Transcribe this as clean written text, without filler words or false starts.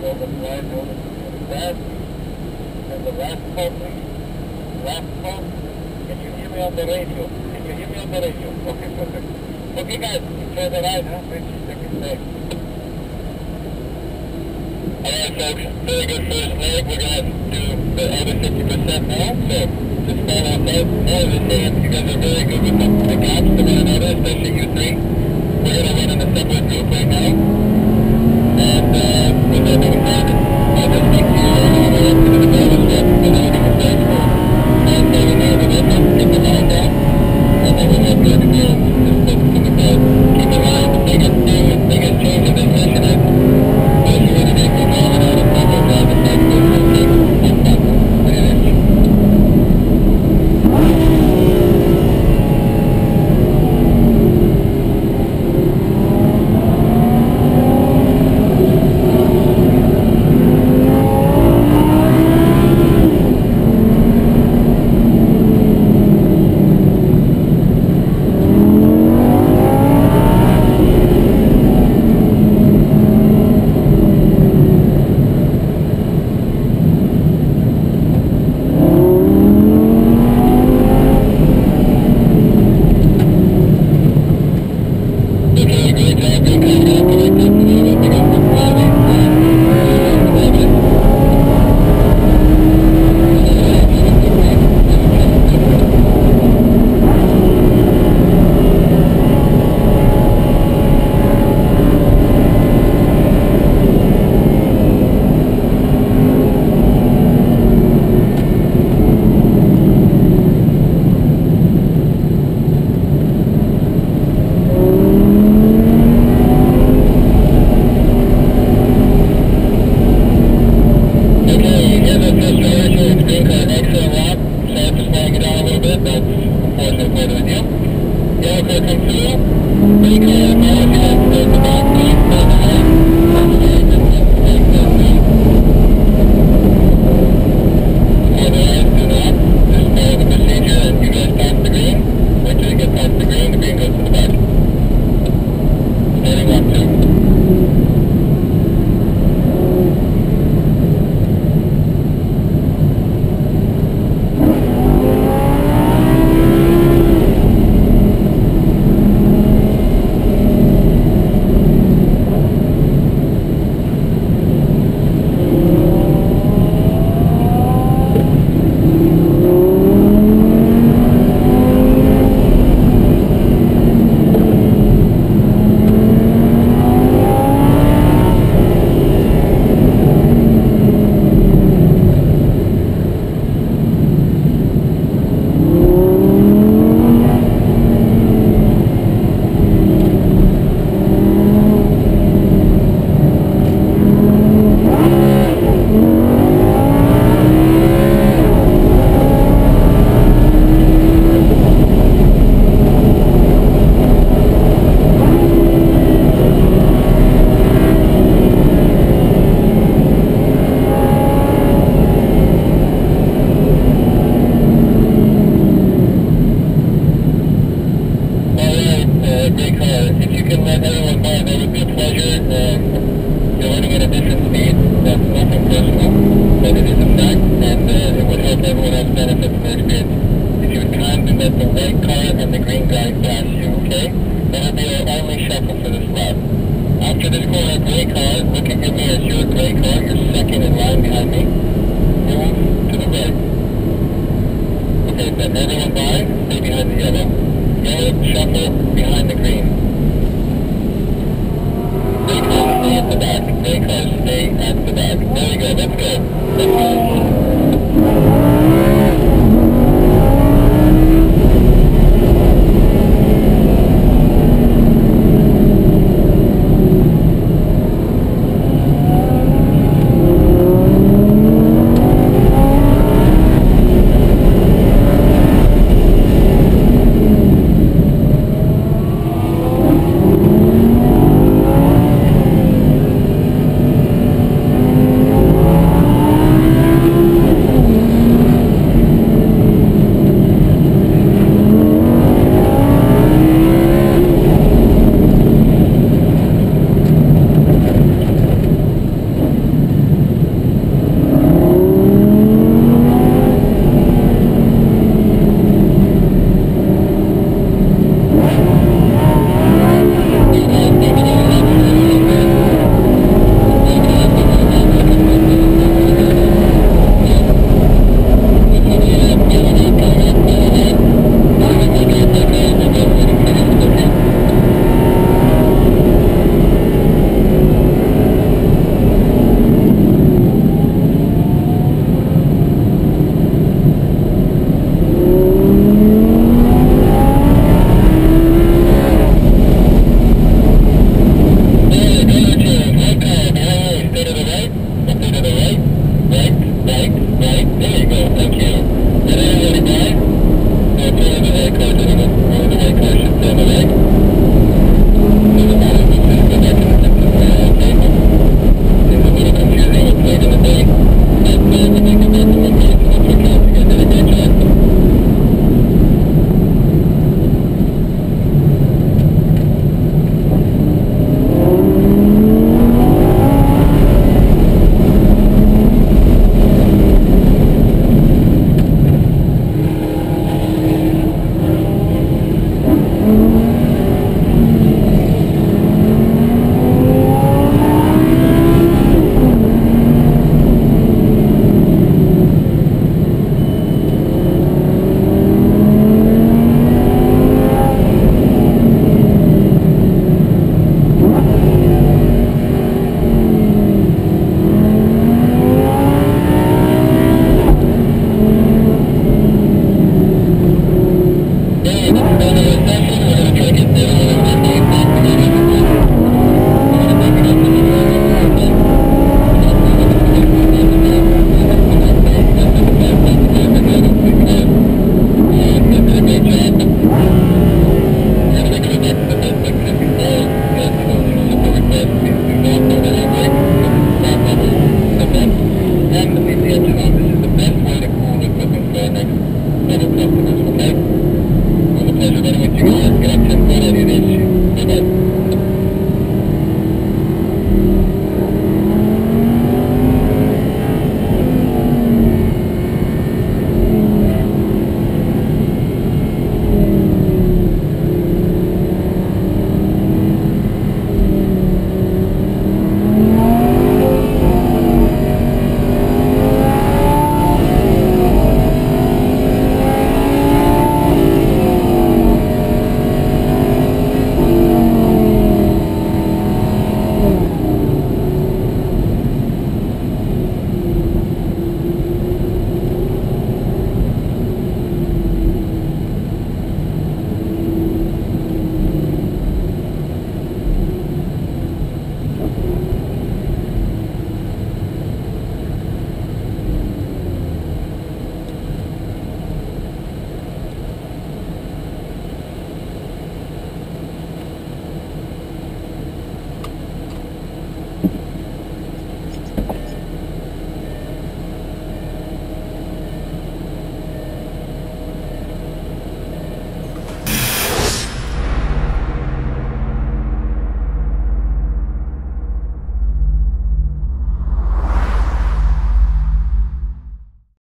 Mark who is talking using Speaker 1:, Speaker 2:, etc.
Speaker 1: over the line, over to the left. And the last call, please. Last call. Can you hear me on the radio? Can you hear me on the radio? Okay, perfect. Okay, guys, enjoy the ride, huh? Make sure you take it safe. Alright, folks, very good first leg. We're going to do the other 50% now, so just follow us out. All of the saying, you guys are very good with the gaps to one another, especially you three. We're going to run in a separate group right now. And with that being said, I'll just speak to you all the way up to the development step, and then we're going to start for 979 and up, get the line down, and then we'll have good to go just focus on the ball. Keep in mind, the biggest thing, the biggest change in this mission is once you're ready to make the ball out of bubble, now the side goes to take one back. What do you think? you are.